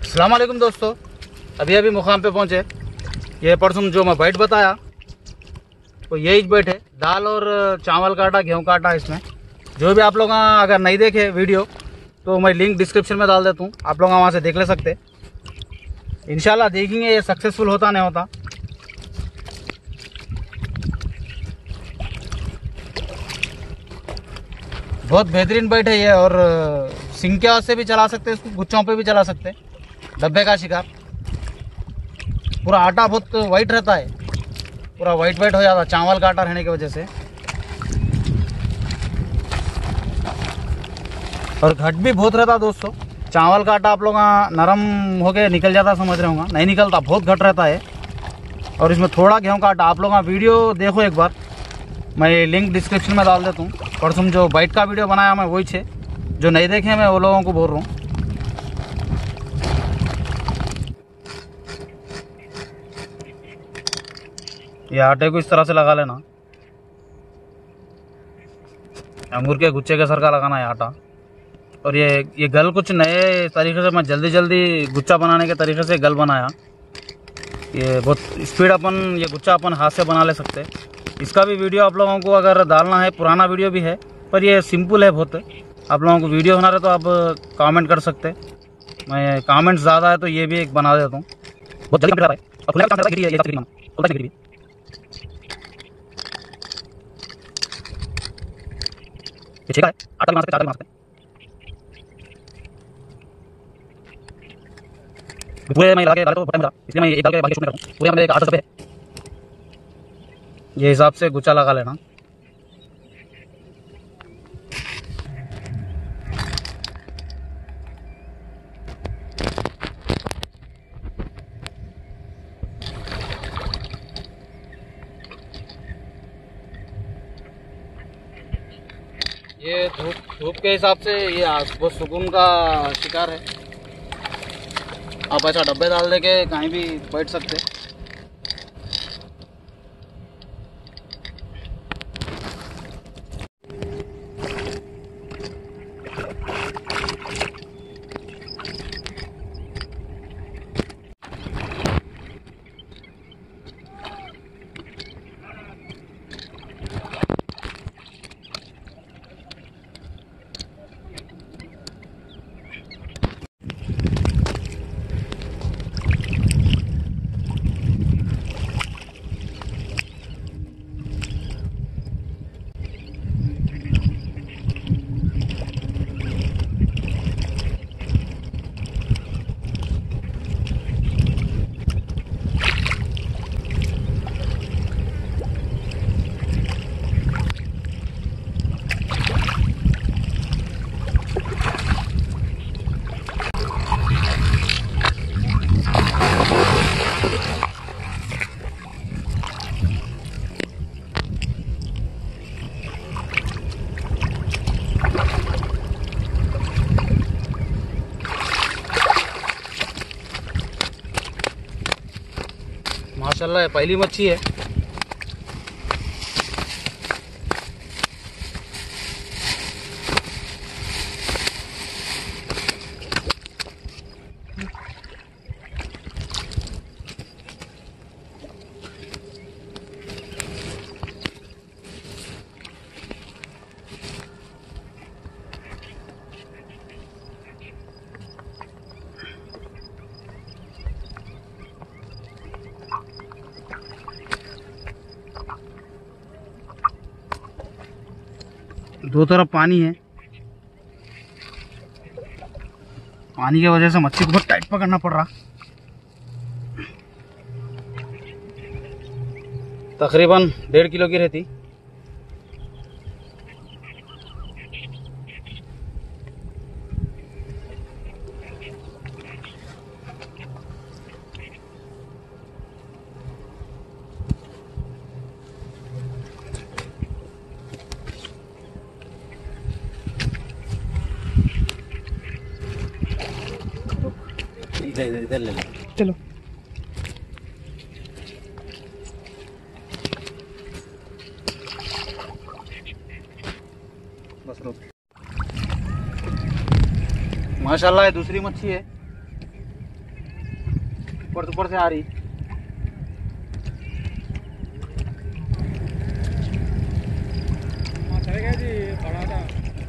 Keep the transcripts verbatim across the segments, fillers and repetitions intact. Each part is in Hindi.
अस्सलाम वालेकुम दोस्तों, अभी अभी मुकाम पे पहुँचे। ये परसों जो मैं बैठ बताया तो यही बैठ है, दाल और चावल का आटा, गेहूँ का आटा। इसमें जो भी आप लोग अगर नहीं देखे वीडियो तो मैं लिंक डिस्क्रिप्शन में डाल देता हूँ, आप लोग वहाँ से देख ले सकते। इंशाल्लाह देखेंगे ये सक्सेसफुल होता नहीं होता। बहुत बेहतरीन बैठ है ये, और सिंकिया से भी चला सकते, इसको गुच्छों पे भी चला सकते। डब्बे का शिकार। पूरा आटा बहुत वाइट रहता है, पूरा वाइट वाइट हो जाता चावल का आटा रहने की वजह से। और घट भी बहुत रहता दोस्तों। चावल का आटा आप लोग नरम हो के निकल जाता, समझ रहे होंगे, नहीं निकलता, बहुत घट रहता है। और इसमें थोड़ा गेहूं का आटा। आप लोग वीडियो देखो एक बार, मैं लिंक डिस्क्रिप्शन में डाल देता हूँ। परसों जो बाइट का वीडियो बनाया मैं वही छे, जो नहीं देखे मैं वो लोगों को बोल रहा हूँ। ये आटे को इस तरह से लगा लेना, अंगूर के गुच्छे के सर का लगाना है आटा। और ये ये गल कुछ नए तरीके से मैं जल्दी जल्दी गुच्छा बनाने के तरीके से गल बनाया। ये बहुत स्पीड अपन ये गुच्छा अपन हाथ से बना ले सकते। इसका भी वीडियो आप लोगों को अगर डालना है, पुराना वीडियो भी है, पर ये सिंपल है बहुत। आप लोगों को वीडियो बना रहे तो आप कमेंट कर सकते। मैं कमेंट्स ज़्यादा है तो ये भी एक बना देता हूँ। बहुत जल्दी है। ठीक है, आटा बना सकते, चावल बना सकते। पूरे मैं लगा के डाले तो टाइम लगा, इसलिए मैं एक डाल के बाकी शूट करता हूँ। पूरे में आटा सब है, ये हिसाब से गुच्छा लगा लेना। ये धूप धूप के हिसाब से ये बहुत सुकून का शिकार है। आप ऐसा डब्बे डाल दे के कहीं भी बैठ सकते। माशाल्लाह पहली मच्छी है। दो तरफ पानी है, पानी की वजह से मच्छी को बहुत टाइट पकड़ना पड़ रहा। तकरीबन डेढ़ किलो की रहती। इधर इधर ले लो, चलो। बस रोक। माशाल्लाह ये दूसरी मच्छी है। ऊपर ऊपर से आ रही। चलेगा जी बड़ा था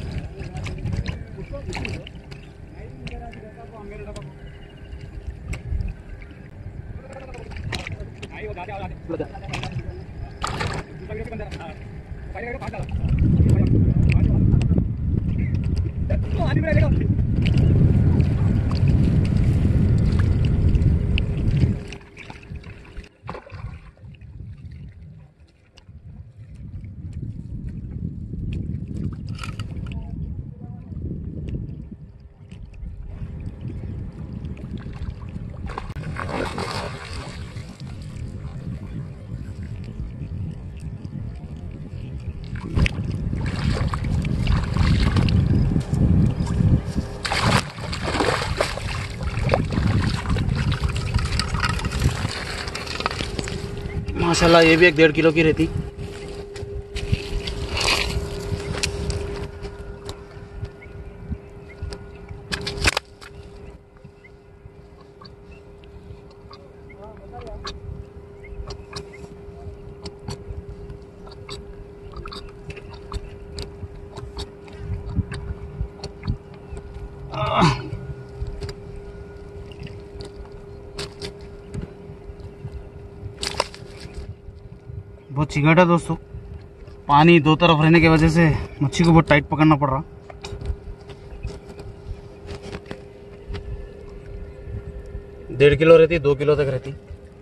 माशाल्लाह, ये भी एक डेढ़ किलो की रहती। बहुत चिकट है दोस्तों, पानी दो तरफ रहने की वजह से मच्छी को बहुत टाइट पकड़ना पड़ रहा। डेढ़ किलो रहती, दो किलो तक रहती।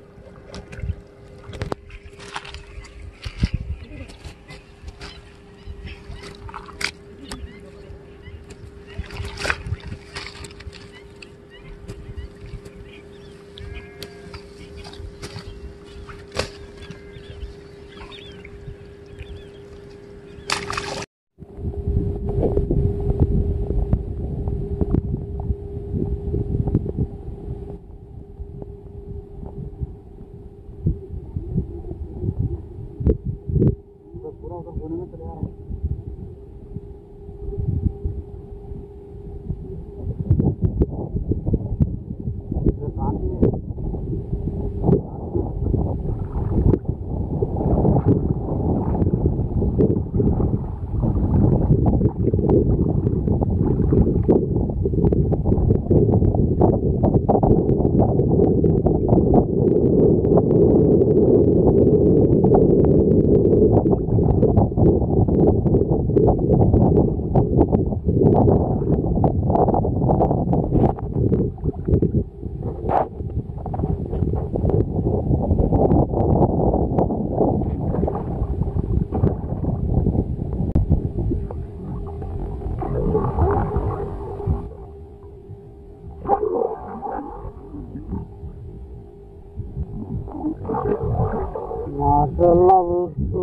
माशाल्लाह दोस्तों,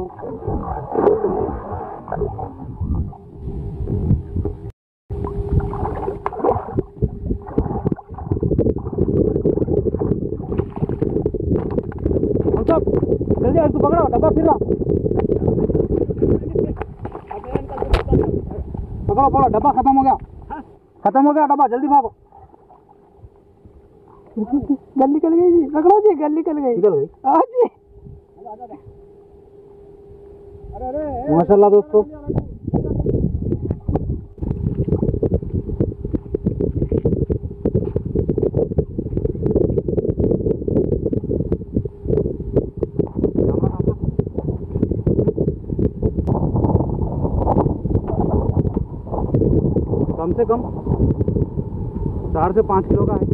जल्दी आज तो पकड़ो, डब्बा फिर रहा, पकड़ो पकड़ो, डब्बा खत्म हो गया, खत्म हो गया डब्बा, जल्दी भागो। गल निकल गई जी, पकड़ो जी, गल निकल गई, निकल गई हाँ जी। माशाल्लाह दोस्तों, कम से कम चार से पाँच किलो का है।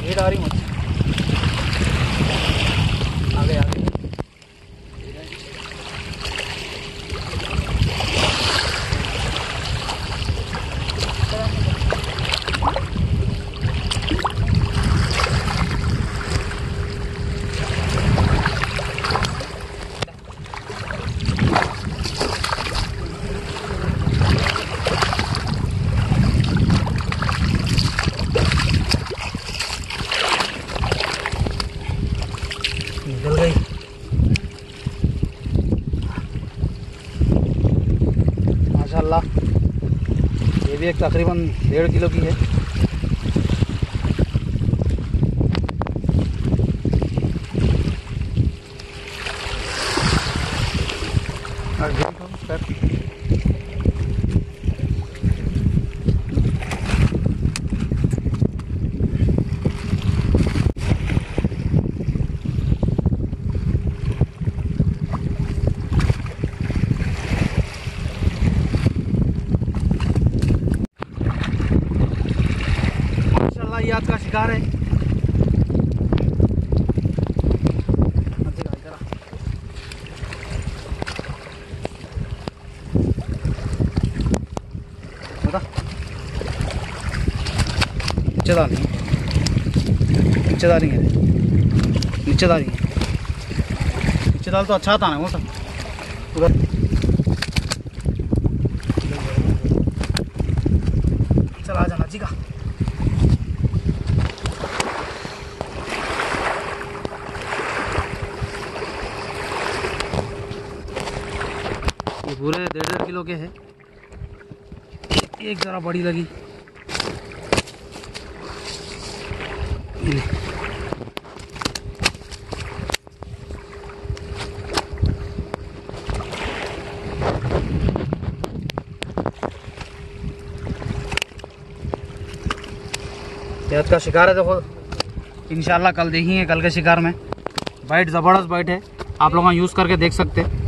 भीड़ आ रही मुझे। आगे आगे निकल गई। माशाल्लाह, ये भी एक तकरीबन डेढ़ किलो की है। ये आज का शिकार है। बता नीचे डाली नीचे डाली है नीचे डाली नीचे डाल तो अच्छा था ना वो सब उधर। चल आ जाना जी का। ये पूरे डेढ़ डेढ़ किलो के हैं। एक जरा बड़ी लगी। आज का शिकार है, देखो इंशाल्लाह कल देखेंगे। कल के शिकार में बाइट ज़बरदस्त बाइट है, आप लोग यूज़ करके देख सकते हैं।